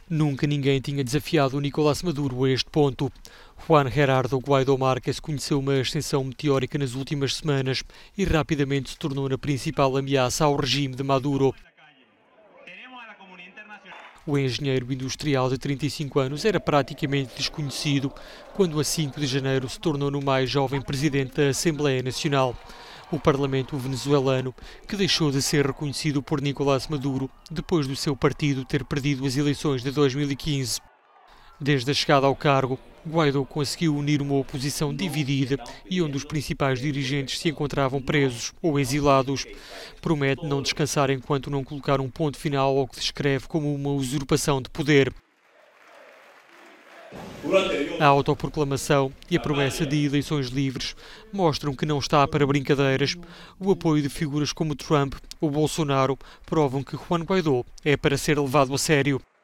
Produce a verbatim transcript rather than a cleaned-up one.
Nunca ninguém tinha desafiado o Nicolás Maduro a este ponto. Juan Gerardo Guaidó Márquez conheceu uma ascensão meteórica nas últimas semanas e rapidamente se tornou na principal ameaça ao regime de Maduro. O engenheiro industrial de trinta e cinco anos era praticamente desconhecido quando, a cinco de janeiro, se tornou no mais jovem presidente da Assembleia Nacional, o parlamento venezuelano, que deixou de ser reconhecido por Nicolás Maduro depois do seu partido ter perdido as eleições de dois mil e quinze. Desde a chegada ao cargo, Guaidó conseguiu unir uma oposição dividida e onde os principais dirigentes se encontravam presos ou exilados. Promete não descansar enquanto não colocar um ponto final ao que descreve como uma usurpação de poder. A autoproclamação e a promessa de eleições livres mostram que não está para brincadeiras. O apoio de figuras como Trump ou Bolsonaro provam que Juan Guaidó é para ser levado a sério.